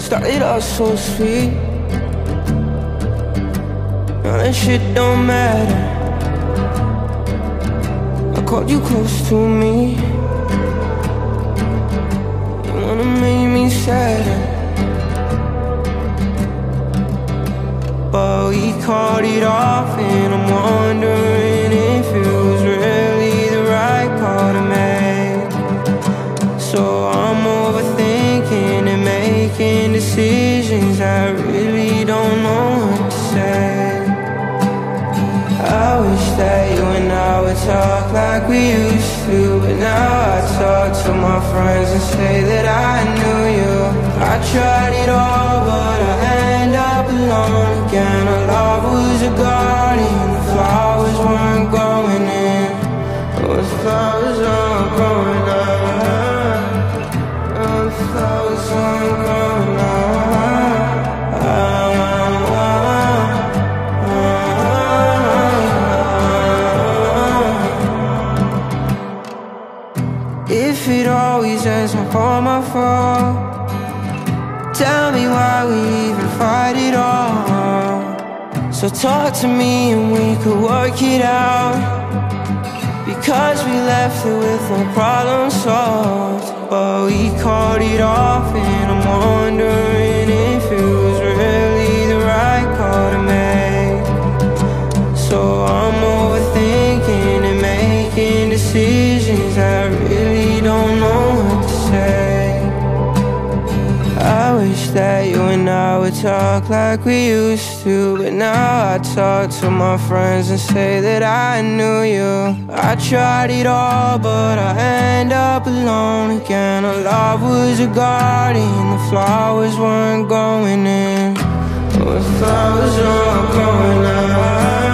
Started out so sweet, now that shit don't matter. I called you close to me, you wanna make me sadder, but we called it off. And I'm wondering if it was really the right call to make. So I'm overthinking and making decisions I really don't know what to say. I wish that you and I would talk like we used to, but now I talk to my friends and say that I knew you. I tried it all, but I end up alone again. Our love was a garden, the flowers weren't growing in. Those flowers aren't growing out. Those flowers aren't growing out. If it always ends up all my fault, tell me why we even fight it all. So talk to me and we could work it out, because we left it with no problem solved. But we called it off, and I'm wondering if it was really the right call to make. So I'm overthinking and making decisions I really don't know what to say. I wish that you and I would talk like we used to, but now I talk to my friends and say that I knew you. I tried it all, but I end up alone again. Our love was a garden, the flowers weren't growing in. Those flowers aren't growing out.